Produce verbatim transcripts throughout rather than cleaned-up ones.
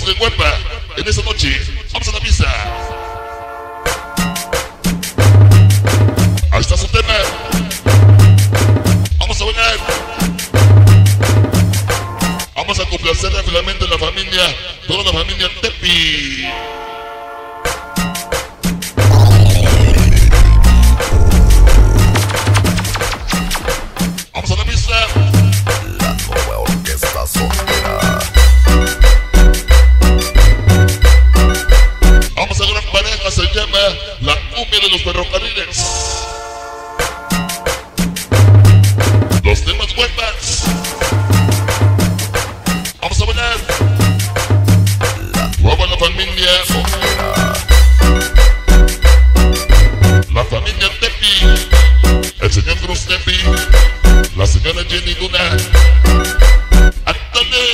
Vamos de huepa en esta noche. Vamos a la pista. Ahí está su tema. Vamos a bailar. Vamos a complacer rápidamente a la familia, toda la familia Tepi. Vamos a la pista. La nueva orquesta sonora. Vamos a gran pareja, se llama La Cumbia de los Ferrocarriles. Los temas huepas. Vamos a bailar. Vamos a la familia. La familia Tepi. El señor Cruz Tepi. La señora Jenny Luna. ¡Ándale!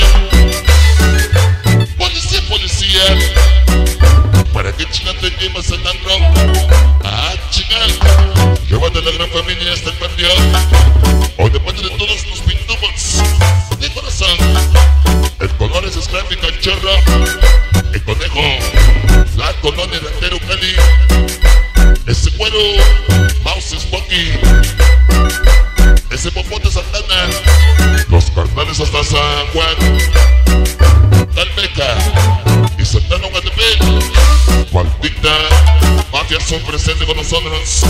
Policía, policía. ¿Para qué chinga te llevas el andro? ¡Ah, chinga! Llévate a la gran familia hasta el panteón. O depende de todos los pintubos de corazón. El color es Scrappy Cachorro. El conejo la colonia de Antero Cali. Ese cuero Mouse Spocky. Ese popote Santana. Los carnales hasta San Juan. Talmeca y Santana Guatepec. Maldita mafia son presentes con nosotros.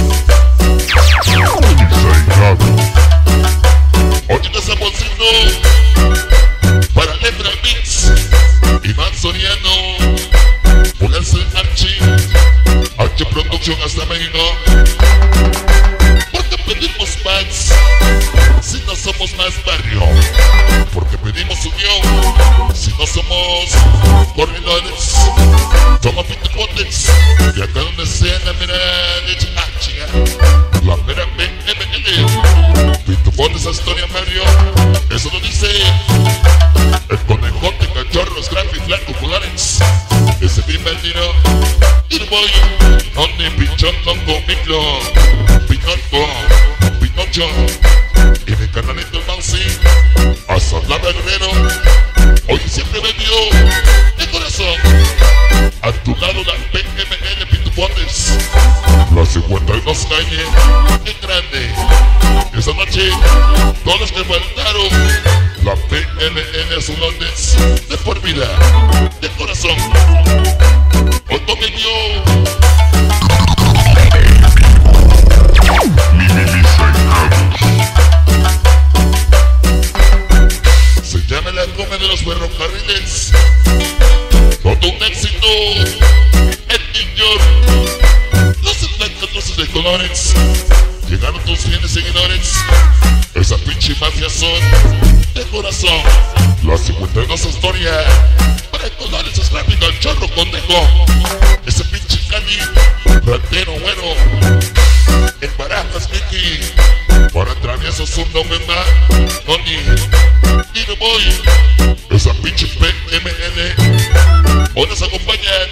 Oye, que saborcito para Letra Mix, Iván Soriano, Ponerse Archie, H Producción hasta México. Porque pedimos paz si no somos más barrio, porque pedimos unión si no somos corredores, somos pitupotes y acá donde sea la mera leche, ah, chinga, la mera B M L, pitupotes Astoria Mario, eso lo dice el conejote Cachorro, Scrappy, Flaco, Colares, ese bienvenido, y voy, donde pichón, longo, micro, pinoco, pinocho, y mi carnalito el Mausi, hasta la Guerrero, hoy siempre me dio de corazón, a tu lado la P M L Pitupotes, la cincuenta y dos calle, en grande, esa noche, todos los que faltaron, la P M L Azulones, de por vida, de corazón, Otto me dio. Se llama La Cumbia de los Ferrocarriles. Todo un éxito. El York. Los blancos, luces de colores. Llegaron tus fieles seguidores. Esa pinche mafia son de corazón. La cincuenta y dos Astoria. Para colores, Scrappy, Cachorro, conejo. Ese pinche Cali. Ratero, bueno. En Barajas, Mickey. Para traviesos, un novema. Tony. Y no voy. Esa pinche P M L. Hoy nos acompañan.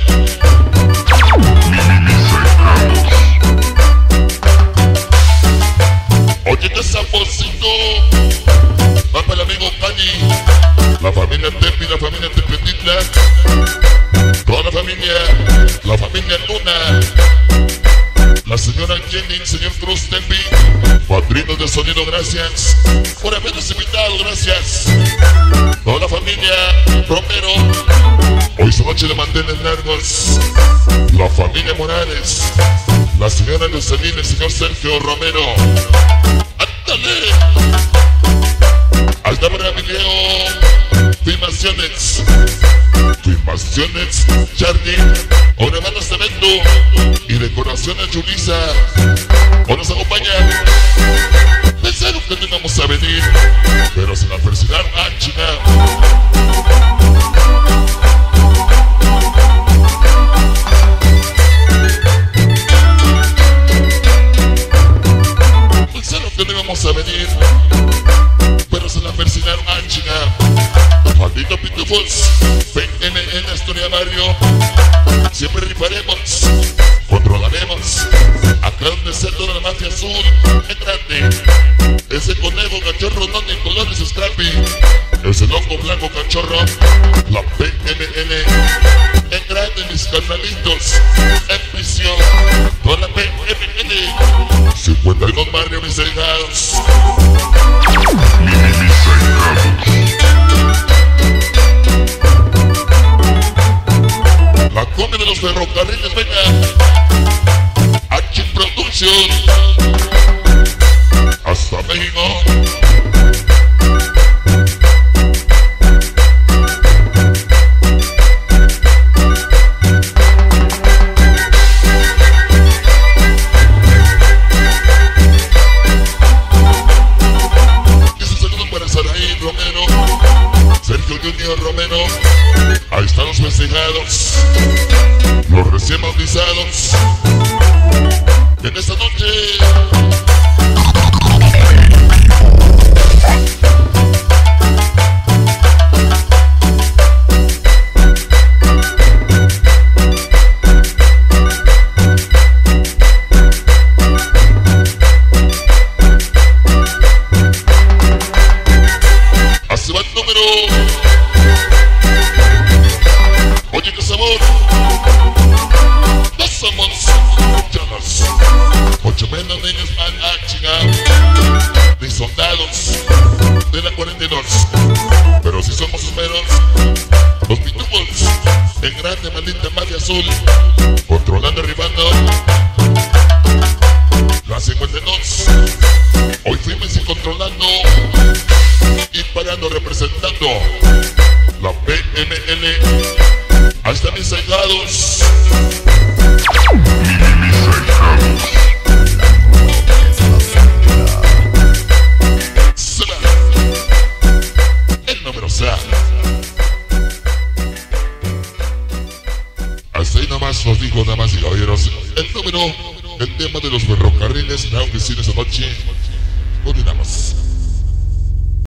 Oye, que saborcito. Va para el amigo Cali. La familia Tepi, la familia Tepetitla. Toda la familia. La familia Luna. La señora Jenny, el señor Cruz Tepi. Padrinos de sonido, gracias. Por habernos invitado, gracias. Toda la familia Romero. Hoy esta noche de mantener largos. La familia Morales. La señora Lucelina, el señor Sergio Romero. ¡Ándale! Hasta para video. Filmaciones. Filmaciones Charlie. Ahora van a este evento. Y decoraciones Julissa. Hoy nos acompañan. Pensaron que no íbamos a venir, pero se la persinaron a China. Pensaron que no íbamos a venir, pero se la persinaron a China. Maldito Pitufos, P M L Astoria Mario. Siempre rifaremos, controlaremos. Acá donde sea toda la mafia azul, en grande. Ese conejo Cachorro, donde colores Scrappy. Ese loco blanco Cachorro, la P M L. ferrocarriles, venga. H Producción. Hasta México. Sergio Junior Romero, ahí están los festejados, los recién bautizados, en esta noche. Así va el número. Oye, qué sabor. No somos chalas, mucho menos niños mal a chingar, ni soldados de la cuarenta y dos. Pero si somos esmeros, los pitufos, en grande maldita mafia azul, controlando, arribando la cincuenta y dos. Hoy fuimos y controlando y parando, representando la P M L. Ahí están mis cegados. Será el número sea. Hasta ahí nomás nos dijo, damas y caballeros, el número, el tema de los ferrocarriles, claro que sí, en esa noche, con una